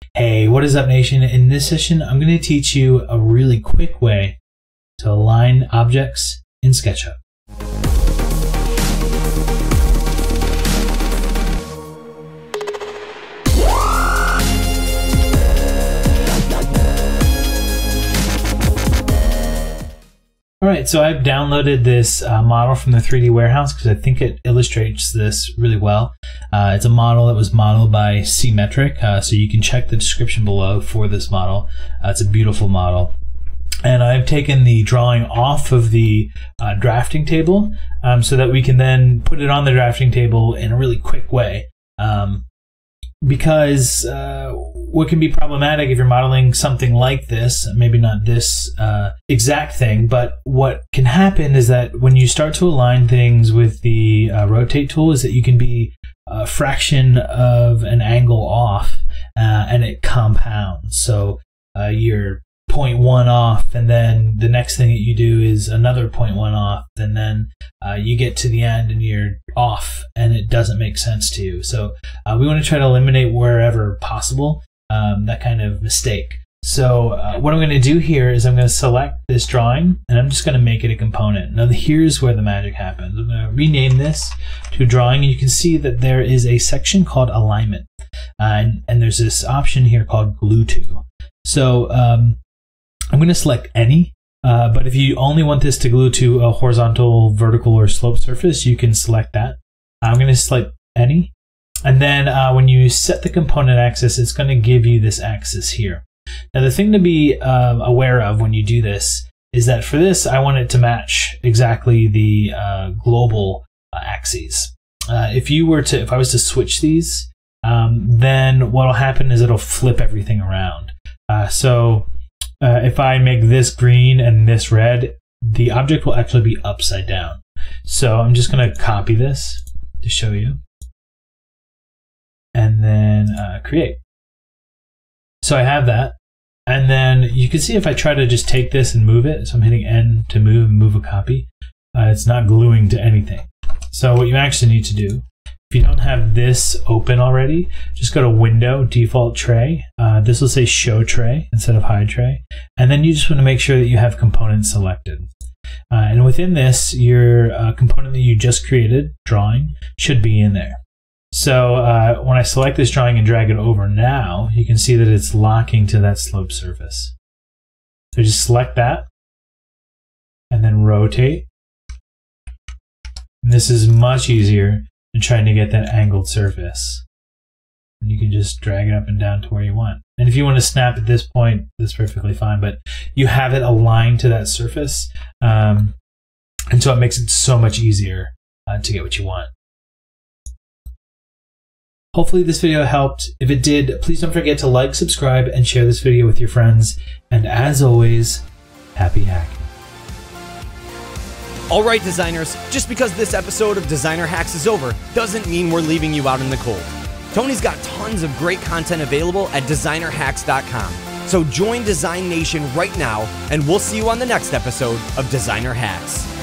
Hey, what is up, nation? In this session, I'm going to teach you a really quick way to align objects in SketchUp. Alright, so I've downloaded this model from the 3D Warehouse because I think it illustrates this really well. It's a model that was modeled by Symmetric, so you can check the description below for this model. It's a beautiful model. And I've taken the drawing off of the drafting table so that we can then put it on the drafting table in a really quick way. Because what can be problematic if you're modeling something like this, maybe not this exact thing, but what can happen is that when you start to align things with the rotate tool is that you can be a fraction of an angle off and it compounds. So you're 0.1 off, and then the next thing that you do is another 0.1 off, and then you get to the end and you're off and it doesn't make sense to you. So we want to try to eliminate wherever possible that kind of mistake. So what I'm going to do here is I'm going to select this drawing and I'm just going to make it a component. Now here's where the magic happens. I'm going to rename this to drawing, and you can see that there is a section called alignment, and there's this option here called glue to. So I'm going to select any, but if you only want this to glue to a horizontal, vertical, or slope surface, you can select that. I'm going to select any, and then when you set the component axis, it's going to give you this axis here. Now the thing to be aware of when you do this is that for this, I want it to match exactly the global axes. If I was to switch these, then what'll happen is it'll flip everything around. If I make this green and this red, the object will actually be upside down. So I'm just going to copy this to show you, and then create. So I have that, and then you can see if I try to just take this and move it, so I'm hitting N to move a copy, it's not gluing to anything. So what you actually need to do, if you don't have this open already, just go to Window, Default Tray. This will say Show Tray instead of Hide Tray. And then you just want to make sure that you have components selected. And within this, your component that you just created, drawing, should be in there. So when I select this drawing and drag it over now, you can see that it's locking to that slope surface. So just select that, and then rotate. And this is much easier and trying to get that angled surface. And you can just drag it up and down to where you want. And if you want to snap at this point, that's perfectly fine, but you have it aligned to that surface. And so it makes it so much easier to get what you want. Hopefully this video helped. If it did, please don't forget to like, subscribe, and share this video with your friends. And as always, happy hacking. Alright designers, just because this episode of Designer Hacks is over doesn't mean we're leaving you out in the cold. Tony's got tons of great content available at designerhacks.com. So join Design Nation right now, and we'll see you on the next episode of Designer Hacks.